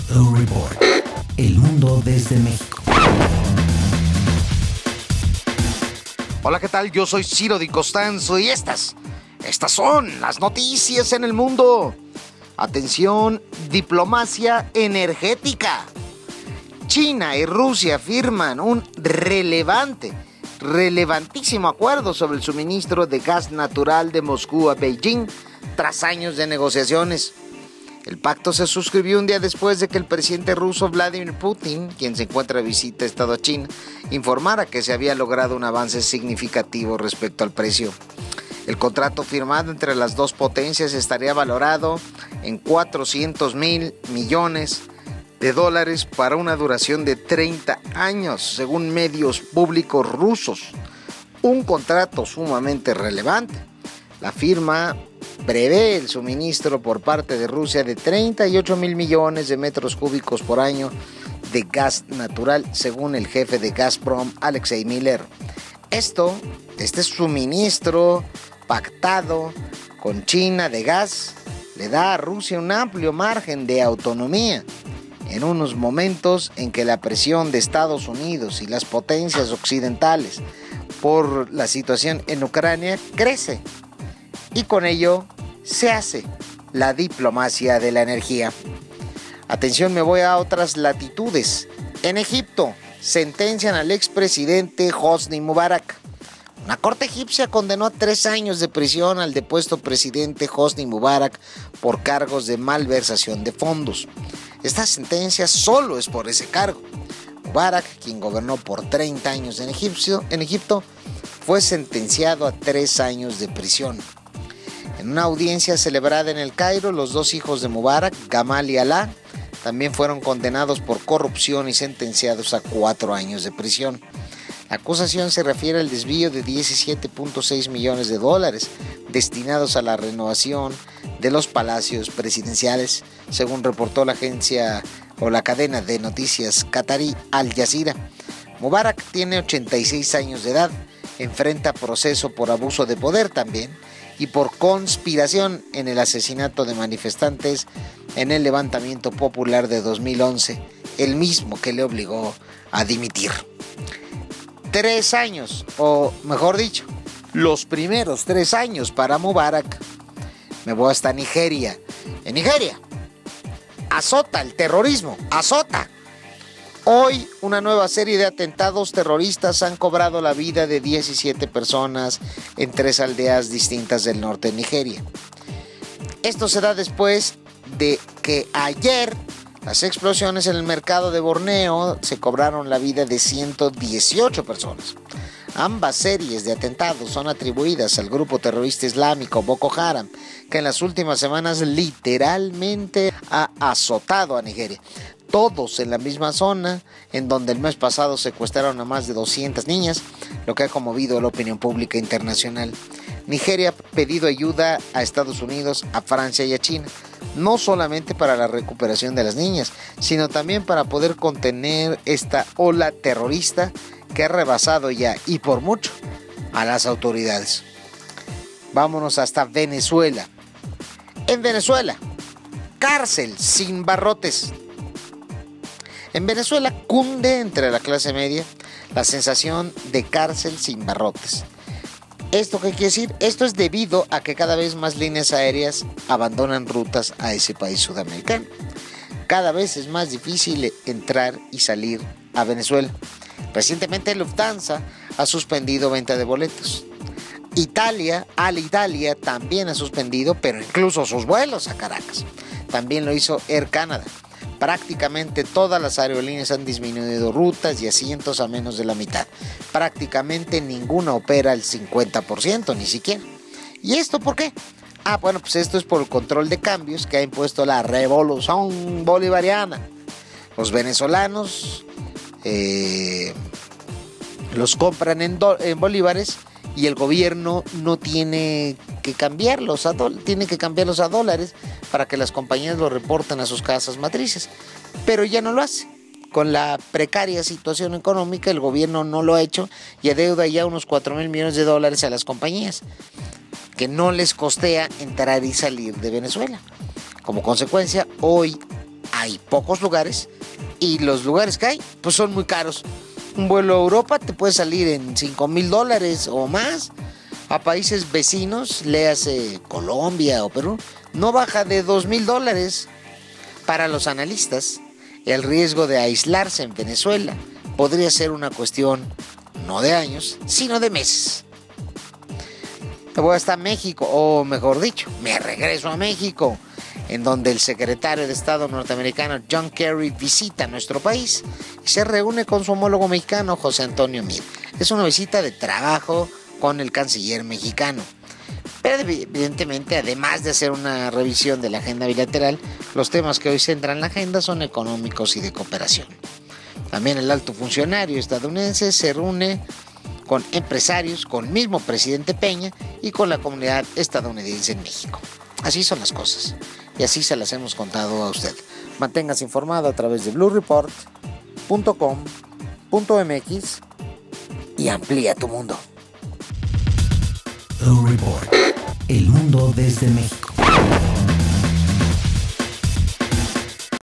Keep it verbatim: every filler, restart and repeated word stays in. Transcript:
O Report. El mundo desde México. Hola, ¿qué tal? Yo soy Ciro Di Costanzo y estas, estas son las noticias en el mundo. Atención, diplomacia energética. China y Rusia firman un relevante, relevantísimo acuerdo sobre el suministro de gas natural de Moscú a Beijing tras años de negociaciones. El pacto se suscribió un día después de que el presidente ruso Vladimir Putin, quien se encuentra de visita a Estado China, informara que se había logrado un avance significativo respecto al precio. El contrato firmado entre las dos potencias estaría valorado en cuatrocientos mil millones de dólares para una duración de treinta años, según medios públicos rusos. Un contrato sumamente relevante. La firma prevé el suministro por parte de Rusia de treinta y ocho mil millones de metros cúbicos por año de gas natural, según el jefe de Gazprom, Alexei Miller. Esto, este suministro pactado con China de gas, le da a Rusia un amplio margen de autonomía en unos momentos en que la presión de Estados Unidos y las potencias occidentales por la situación en Ucrania crece. Y con ello se hace la diplomacia de la energía. Atención, me voy a otras latitudes. En Egipto sentencian al expresidente Hosni Mubarak. Una corte egipcia condenó a tres años de prisión al depuesto presidente Hosni Mubarak por cargos de malversación de fondos. Esta sentencia solo es por ese cargo. Mubarak, quien gobernó por treinta años en Egipto, en Egipto, fue sentenciado a tres años de prisión. En una audiencia celebrada en el Cairo, los dos hijos de Mubarak, Gamal y Alaa, también fueron condenados por corrupción y sentenciados a cuatro años de prisión. La acusación se refiere al desvío de diecisiete punto seis millones de dólares destinados a la renovación de los palacios presidenciales, según reportó la agencia o la cadena de noticias qatarí Al Jazeera. Mubarak tiene ochenta y seis años de edad, enfrenta proceso por abuso de poder también y por conspiración en el asesinato de manifestantes en el levantamiento popular de dos mil once, el mismo que le obligó a dimitir. Tres años, o mejor dicho, los primeros tres años para Mubarak. Me voy hasta Nigeria. En Nigeria, azota el terrorismo, azota. Hoy, una nueva serie de atentados terroristas han cobrado la vida de diecisiete personas en tres aldeas distintas del norte de Nigeria. Esto se da después de que ayer las explosiones en el mercado de Borneo se cobraron la vida de ciento dieciocho personas. Ambas series de atentados son atribuidas al grupo terrorista islámico Boko Haram, que en las últimas semanas literalmente ha azotado a Nigeria. Todos en la misma zona, en donde el mes pasado secuestraron a más de doscientas niñas, lo que ha conmovido a la opinión pública internacional. Nigeria ha pedido ayuda a Estados Unidos, a Francia y a China, no solamente para la recuperación de las niñas, sino también para poder contener esta ola terrorista que ha rebasado ya, y por mucho, a las autoridades. Vámonos hasta Venezuela. En Venezuela, cárcel sin barrotes. En Venezuela cunde entre la clase media la sensación de cárcel sin barrotes. ¿Esto qué quiere decir? Esto es debido a que cada vez más líneas aéreas abandonan rutas a ese país sudamericano. Cada vez es más difícil entrar y salir a Venezuela. Recientemente Lufthansa ha suspendido venta de boletos. Italia, Alitalia también ha suspendido, pero incluso sus vuelos a Caracas. También lo hizo Air Canada. Prácticamente todas las aerolíneas han disminuido rutas y asientos a menos de la mitad. Prácticamente ninguna opera el cincuenta por ciento, ni siquiera. ¿Y esto por qué? Ah, bueno, pues esto es por el control de cambios que ha impuesto la revolución bolivariana. Los venezolanos eh, los compran en, do- en bolívares y el gobierno no tiene que cambiarlos a do- tiene que cambiarlos a dólares para que las compañías lo reporten a sus casas matrices, pero ya no lo hace. Con la precaria situación económica, el gobierno no lo ha hecho y adeuda ya unos cuatro mil millones de dólares a las compañías, que no les costea entrar y salir de Venezuela. Como consecuencia, hoy hay pocos lugares y los lugares que hay pues son muy caros. Un vuelo a Europa te puede salir en cinco mil dólares o más. A países vecinos, léase Colombia o Perú, no baja de dos mil dólares. Para los analistas, el riesgo de aislarse en Venezuela podría ser una cuestión no de años, sino de meses. Me voy hasta México, o mejor dicho, me regreso a México, en donde el secretario de Estado norteamericano John Kerry visita nuestro país y se reúne con su homólogo mexicano José Antonio Meade. Es una visita de trabajo con el canciller mexicano. Pero evidentemente, además de hacer una revisión de la agenda bilateral, los temas que hoy centran la agenda son económicos y de cooperación. También el alto funcionario estadounidense se reúne con empresarios, con el mismo presidente Peña y con la comunidad estadounidense en México. Así son las cosas y así se las hemos contado a usted. Manténgase informado a través de blue report punto com punto m x y amplía tu mundo. Blue Report, el mundo desde México.